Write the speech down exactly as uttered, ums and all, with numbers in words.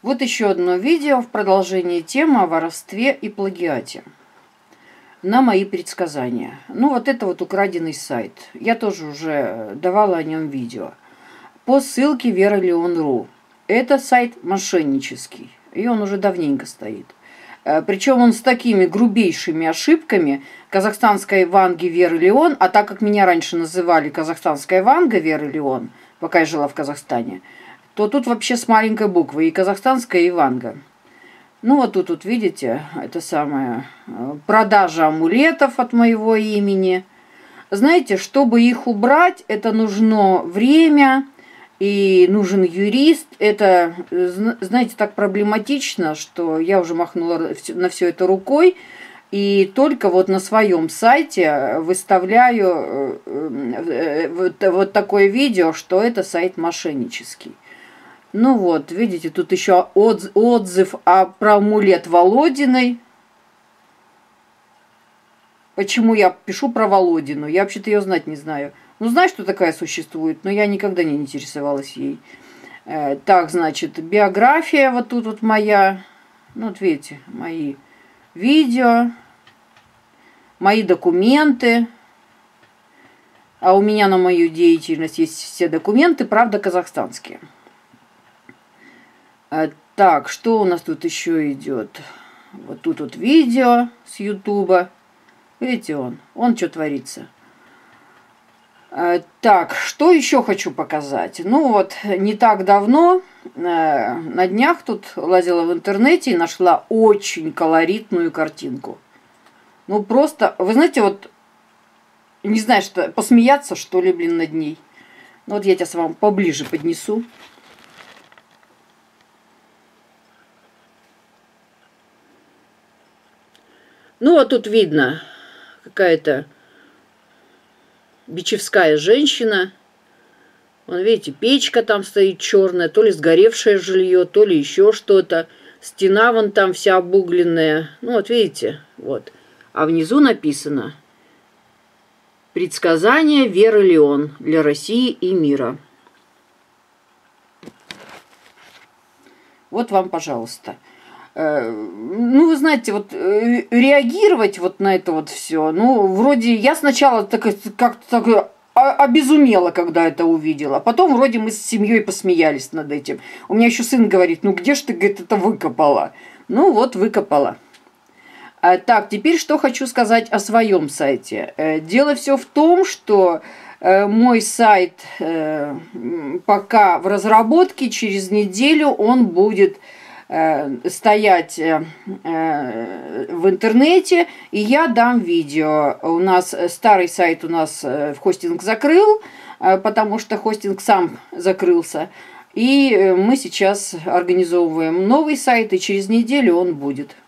Вот еще одно видео в продолжении темы о воровстве и плагиате на мои предсказания. Ну, вот это вот украденный сайт. Я тоже уже давала о нем видео. По ссылке вера леон точка ру. Это сайт мошеннический. И он уже давненько стоит. Причем он с такими грубейшими ошибками. Казахстанская Ванга Вера Леон, а так как меня раньше называли Казахстанская Ванга Вера Леон, пока я жила в Казахстане, то тут вообще с маленькой буквы и казахстанская, и Ванга. Ну вот тут, вот видите, это самое, продажа амулетов от моего имени. Знаете, чтобы их убрать, это нужно время и нужен юрист. Это, знаете, так проблематично, что я уже махнула на все это рукой. И только вот на своем сайте выставляю вот такое видео, что это сайт мошеннический. Ну вот, видите, тут еще отзыв о, про амулет Володиной. Почему я пишу про Володину? Я вообще-то ее знать не знаю. Ну, знаю, что такая существует, но я никогда не интересовалась ей. Э, так, значит, биография вот тут вот моя. Ну, вот видите, мои видео, мои документы. А у меня на мою деятельность есть все документы, правда, казахстанские. Так, что у нас тут еще идет? Вот тут вот видео с Ютуба. Видите, он, он что творится. Так, что еще хочу показать? Ну вот, не так давно, на днях тут лазила в интернете и нашла очень колоритную картинку. Ну просто, вы знаете, вот, не знаю, что, посмеяться, что ли, блин, над ней. Ну вот я тебя с вами поближе поднесу. Ну, вот тут видно какая-то бичевская женщина. Вон, видите, печка там стоит черная, то ли сгоревшее жилье, то ли еще что-то. Стена вон там вся обугленная. Ну, вот видите, вот. А внизу написано «Предсказание Веры Леон для России и мира». Вот вам, пожалуйста. Ну, вы знаете, вот реагировать вот на это вот все, ну, вроде я сначала как-то так обезумела, когда это увидела, потом вроде мы с семьей посмеялись над этим. У меня еще сын говорит, ну, где ж ты, говорит, это выкопала? Ну, вот выкопала. Так, теперь что хочу сказать о своем сайте. Дело все в том, что мой сайт пока в разработке, через неделю он будет стоять в интернете, и я дам видео. У нас старый сайт у нас в хостинг закрыл, потому что хостинг сам закрылся. И мы сейчас организовываем новый сайт, и через неделю он будет.